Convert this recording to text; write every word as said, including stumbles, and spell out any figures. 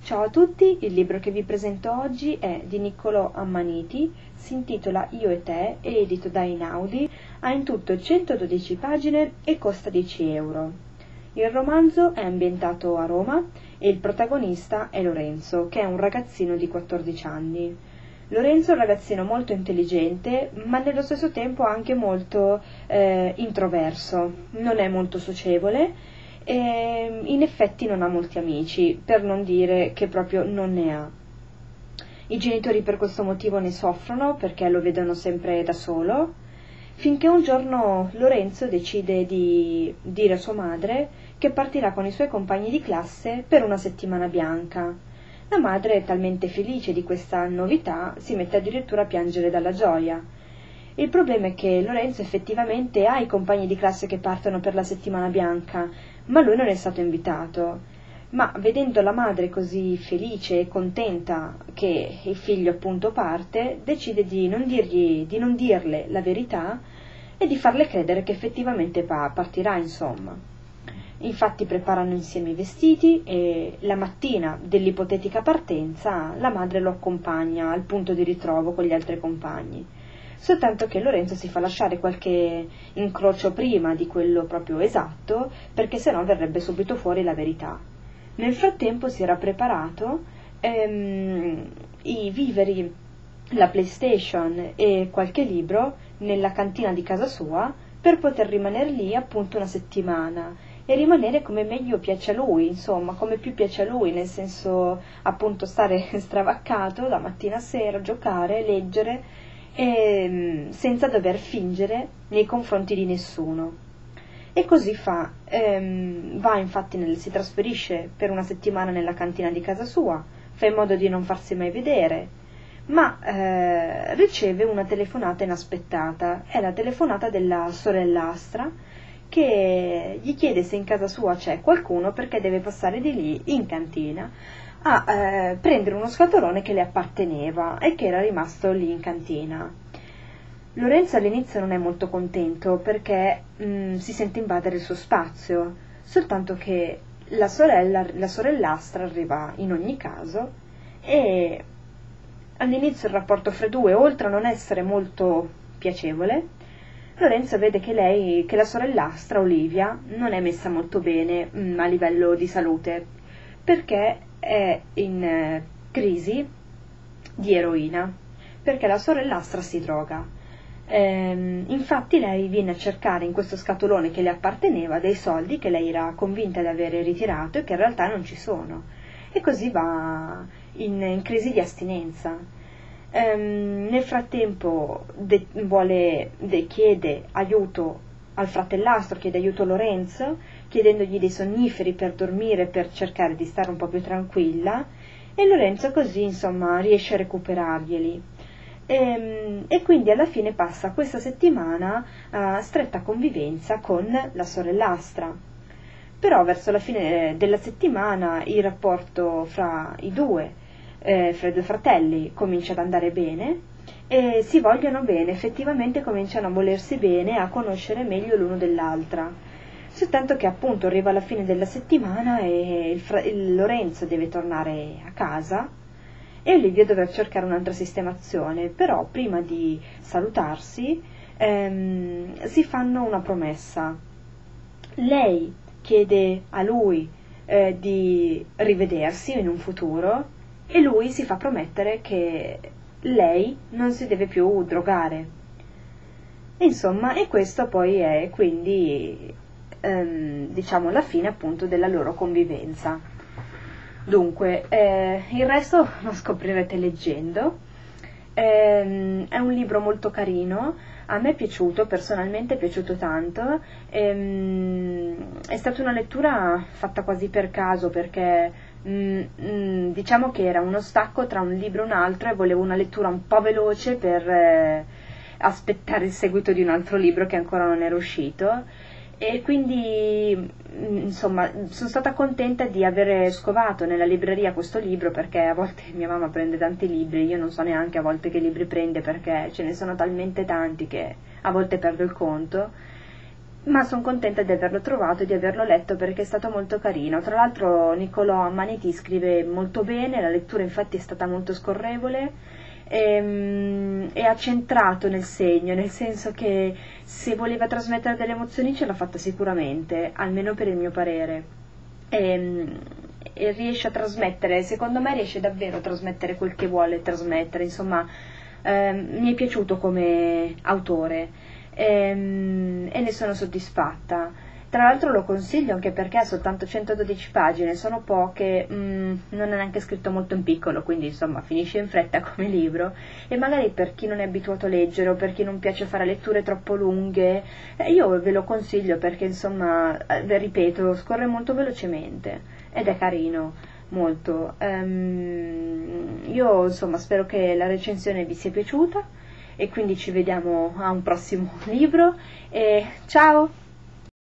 Ciao a tutti, il libro che vi presento oggi è di Niccolò Ammaniti, si intitola Io e te, è edito da Einaudi, ha in tutto centododici pagine e costa dieci euro. Il romanzo è ambientato a Roma e il protagonista è Lorenzo, che è un ragazzino di quattordici anni. Lorenzo è un ragazzino molto intelligente, ma nello stesso tempo anche molto eh, introverso, non è molto socievole e in effetti non ha molti amici, per non dire che proprio non ne ha. I genitori per questo motivo ne soffrono perché lo vedono sempre da solo, finché un giorno Lorenzo decide di dire a sua madre che partirà con i suoi compagni di classe per una settimana bianca. La madre è talmente felice di questa novità, si mette addirittura a piangere dalla gioia. Il problema è che Lorenzo effettivamente ha i compagni di classe che partono per la settimana bianca, ma lui non è stato invitato. Ma vedendo la madre così felice e contenta che il figlio appunto parte, decide di non dirgli, di non dirle la verità e di farle credere che effettivamente partirà, insomma. Infatti preparano insieme i vestiti e la mattina dell'ipotetica partenza la madre lo accompagna al punto di ritrovo con gli altri compagni. Soltanto che Lorenzo si fa lasciare qualche incrocio prima di quello proprio esatto, perché sennò verrebbe subito fuori la verità. Nel frattempo si era preparato ehm, i viveri, la PlayStation e qualche libro nella cantina di casa sua per poter rimanere lì appunto una settimana e rimanere come meglio piace a lui, insomma, come più piace a lui, nel senso appunto stare stravaccato da mattina a sera, giocare, leggere, e, senza dover fingere nei confronti di nessuno. E così fa, ehm, va infatti, nel, si trasferisce per una settimana nella cantina di casa sua, fa in modo di non farsi mai vedere, ma eh, riceve una telefonata inaspettata, è la telefonata della sorellastra che gli chiede se in casa sua c'è qualcuno perché deve passare di lì in cantina a eh, prendere uno scatolone che le apparteneva e che era rimasto lì in cantina. Lorenzo all'inizio non è molto contento perché mh, si sente invadere il suo spazio, soltanto che la sorella, la sorellastra arriva in ogni caso e all'inizio il rapporto fra i due, oltre a non essere molto piacevole, Lorenzo vede che lei, che la sorellastra Olivia non è messa molto bene mh, a livello di salute, perché è in eh, crisi di eroina, perché la sorellastra si droga. Ehm, infatti lei viene a cercare in questo scatolone che le apparteneva dei soldi che lei era convinta di avere ritirato e che in realtà non ci sono, e così va in, in crisi di astinenza. Ehm, nel frattempo de, vuole, de, chiede aiuto al fratellastro, chiede aiuto a Lorenzo, chiedendogli dei sonniferi per dormire, per cercare di stare un po' più tranquilla, e Lorenzo così insomma riesce a recuperarglieli. E, e quindi alla fine passa questa settimana a stretta convivenza con la sorellastra. Però verso la fine della settimana il rapporto fra i due Eh, fra i due fratelli comincia ad andare bene e si vogliono bene, effettivamente cominciano a volersi bene, a conoscere meglio l'uno dell'altra, soltanto che appunto arriva la fine della settimana e il, fra- il Lorenzo deve tornare a casa e Olivia dovrà cercare un'altra sistemazione, però prima di salutarsi ehm, si fanno una promessa. Lei chiede a lui eh, di rivedersi in un futuro e lui si fa promettere che lei non si deve più drogare. Insomma, e questo poi è quindi ehm, diciamo la fine appunto della loro convivenza. Dunque, eh, il resto lo scoprirete leggendo. Eh, è un libro molto carino, a me è piaciuto, personalmente è piaciuto tanto. Ehm, è stata una lettura fatta quasi per caso perché Mm, mm, diciamo che era uno stacco tra un libro e un altro e volevo una lettura un po' veloce per eh, aspettare il seguito di un altro libro che ancora non era uscito, e quindi mm, insomma sono stata contenta di aver scovato nella libreria questo libro, perché a volte mia mamma prende tanti libri, io non so neanche a volte che libri prende perché ce ne sono talmente tanti che a volte perdo il conto. ma sono contenta di averlo trovato e di averlo letto perché è stato molto carino. Tra l'altro Niccolò Ammaniti scrive molto bene, la lettura infatti è stata molto scorrevole e, e ha centrato nel segno, nel senso che se voleva trasmettere delle emozioni ce l'ha fatta sicuramente, almeno per il mio parere. E, e riesce a trasmettere, secondo me riesce davvero a trasmettere quel che vuole trasmettere, insomma ehm, mi è piaciuto come autore. Ehm, e ne sono soddisfatta. Tra l'altro lo consiglio anche perché ha soltanto centododici pagine, sono poche, mm, non è neanche scritto molto in piccolo, quindi insomma finisce in fretta come libro, e magari per chi non è abituato a leggere o per chi non piace fare letture troppo lunghe, eh, io ve lo consiglio perché insomma, eh, ripeto, scorre molto velocemente ed è carino, molto. Um, io insomma spero che la recensione vi sia piaciuta e quindi ci vediamo a un prossimo libro e ciao!